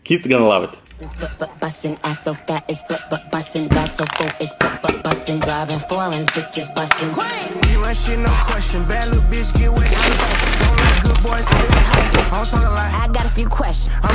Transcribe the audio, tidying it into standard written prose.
Kids gonna love it. Bustin' ass so fat it's bustin' back so full it's bustin' driving foreigns bitches bustin'. You run shit no question. Bad little bitch get wet. Don't like good boys. I'm talking like I got a few questions. I'm